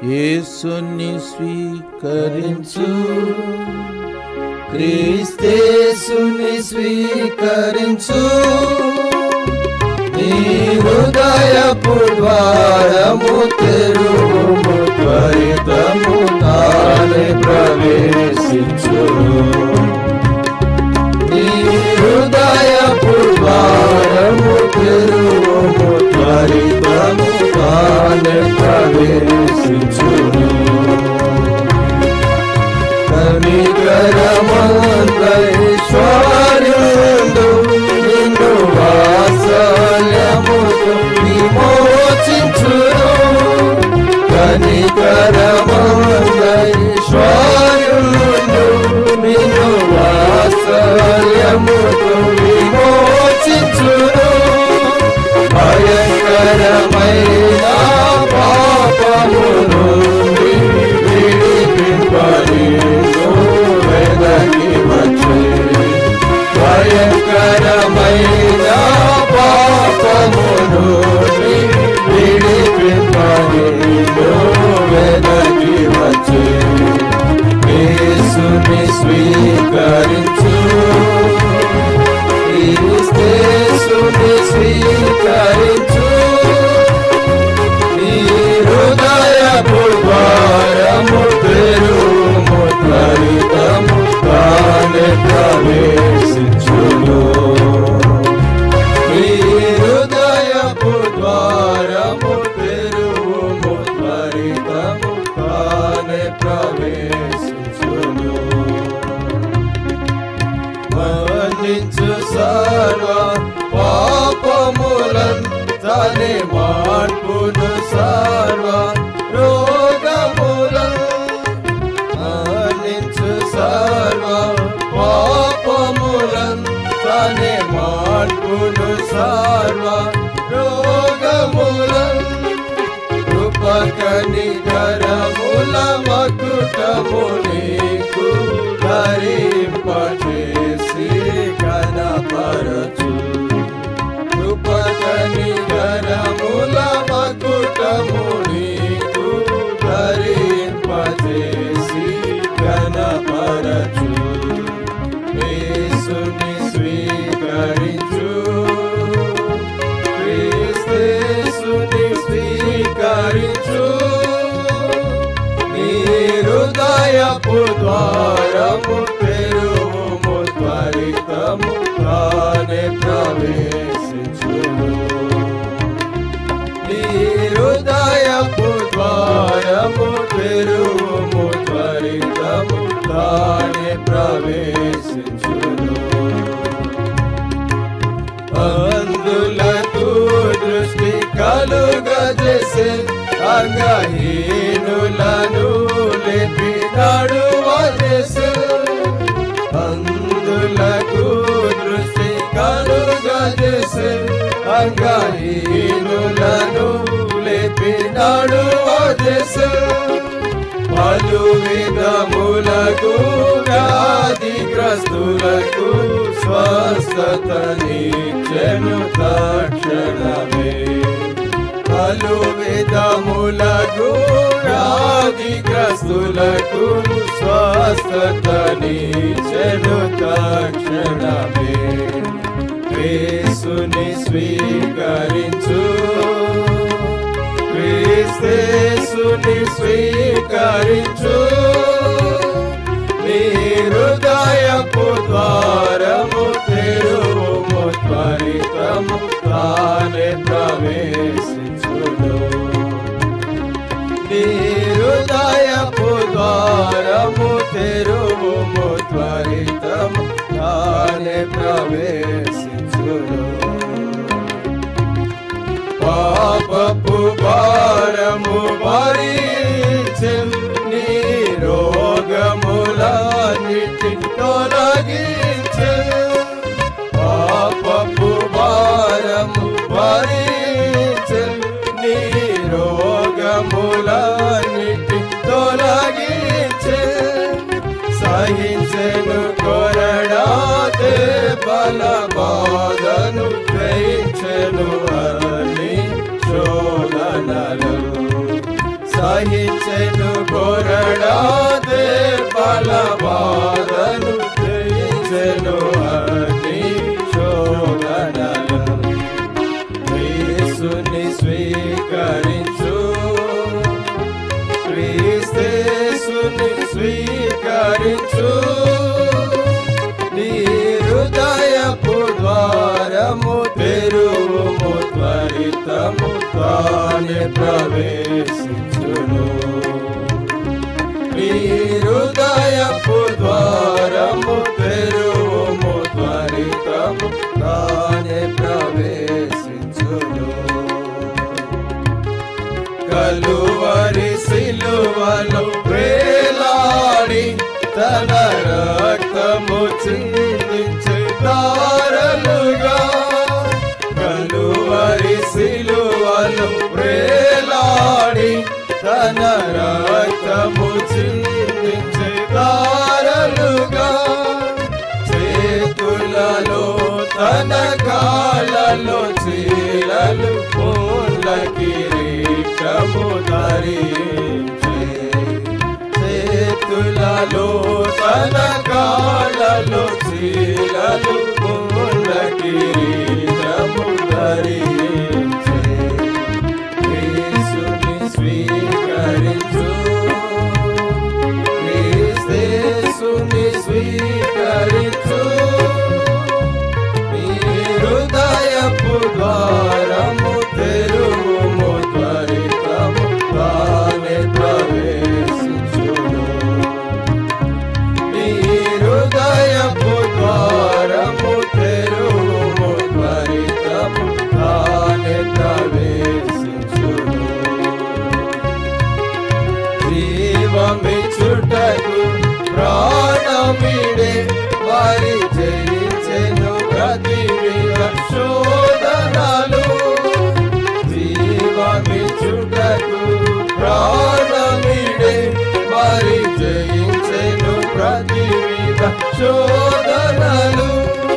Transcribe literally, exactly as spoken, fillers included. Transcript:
యేసుని స్వీకరించు, క్రీస్తేసుని స్వీకరించు, నీ హృదయపు ద్వారము తెరువుము, త్వరితము తానే ప్రవేశించు. నీ హృదయపు ద్వారము తెరువుము, త్వరితము తానే ప్రవేశించును. కనికరమందైశ్వర్యుడు నిన్ను వాత్సల్యముతో విమోచించును. కనికరమందైశ్వర్యుడు నిన్ను వాత్సల్యముతో విమోచించును. భయంకరమైన పాపమును విడిపింపని వెదకి వచ్చే, భయంకరమైన పాపమును విడిపింపని వెదకి వచ్చే. యేసుని స్వీకరించు, క్రీస్తేసుని స్వీకరించు, నీ హృదయపు ద్వారము తెరువుము, త్వరితము తానే ప్రవేశించును. నీ హృదయపు ద్వారము తెరువుము, త్వరితము తానే ప్రవేశించును. మన్నించు సర్వ పాపములంతనే మార్పును, సర్వ రోగములను మన్నించు, సర్వ పాపములంతనే మార్పును, సర్వ రోగములను కృపకనికరముల మకుటము నీకు ధరింపచేసి కనపరచు. కృపకనికరముల మకుటము నీకు ధరింపచేసి కనపరచు. యేసుని స్వీకరించు, క్రీస్తేసుని స్వీకరించు, నీ హృదయపు ద్వారము తెరువుము, త్వరితము తానే ప్రవేశించును. నీ హృదయపు ద్వారము తెరువుము, త్వరితము తానే ప్రవేశించును. అందులకు దృష్టి కలుగజేసే, అంగహీనులను లేపి నడువజేసే. అందులకు దృష్టి కలుగజేసే, అంగహీనులను లేపి నడువజేసే. పలు విధములకు వ్యాధిగ్రస్తులకు స్వస్థతనిచ్చెను తక్షణమే. పలు విధములకు వ్యాధిగ్రస్తులకు స్వస్థతనిచ్చెను తక్షణమే. యేసుని స్వీకరించు, క్రీస్తేసుని స్వీకరించు, నీ హృదయపు ద్వారము తెరువుము, త్వరితము తానే ప్రవేశించును. నీ హృదయపు ద్వారము తెరువుము, త్వరితము తానే ప్రవేశించును. పాపపు భారము భరించెను, నీ రోగములన్నిటిని తొలగించెను. పాపపు భారము భరించెను, నీ రోగములన్నిటిని తొలగించెను. సహించెను కొరడాతే బల బాధను గ్రహించెను అన్ని శోధనలు. సహించెను కొరడాదే బలబాధను జయించెను అగ్ని శోధనలను యేసుని స్వీకరించు క్రీస్తేసుని స్వీకరించు నీ హృదయపు ద్వారము తెరువుము త్వరితము తానే ప్రవేశించును నీ హృదయపు ద్వారము తెరువుము త్వరితము తానే ప్రవేశించును కలువరి సిలువలో వేలాడి తన రక్తము చిందించే దారలుగా కలువరి సిలువలో వేలాడి తన రక్తము చిందించే దారలుగా చేతులలో తన కాళ్ళలో చీలలు పూల కిరీటము ధరించే చేతులలో తన కాళ్ళలో చీలలు పూల కిరీటము ధరించే యేసుని స్వీకరించు క్రీస్తేసుని స్వీకరించు నీ హృదయపు ద్వారము తెరువుము త్వరితము తానే ప్రవేశించును నీ హృదయపు ద్వారము తెరువుము త్వరితము తానే ప్రవేశించును జీవమిచ్చుటకు ప్రాణమిడే వారి జయించెను ప్రతివిధ శోధనలు జీవమిచ్చుటకు ప్రాణమిడే వారి జయించెను ప్రతివిధ శోధనలు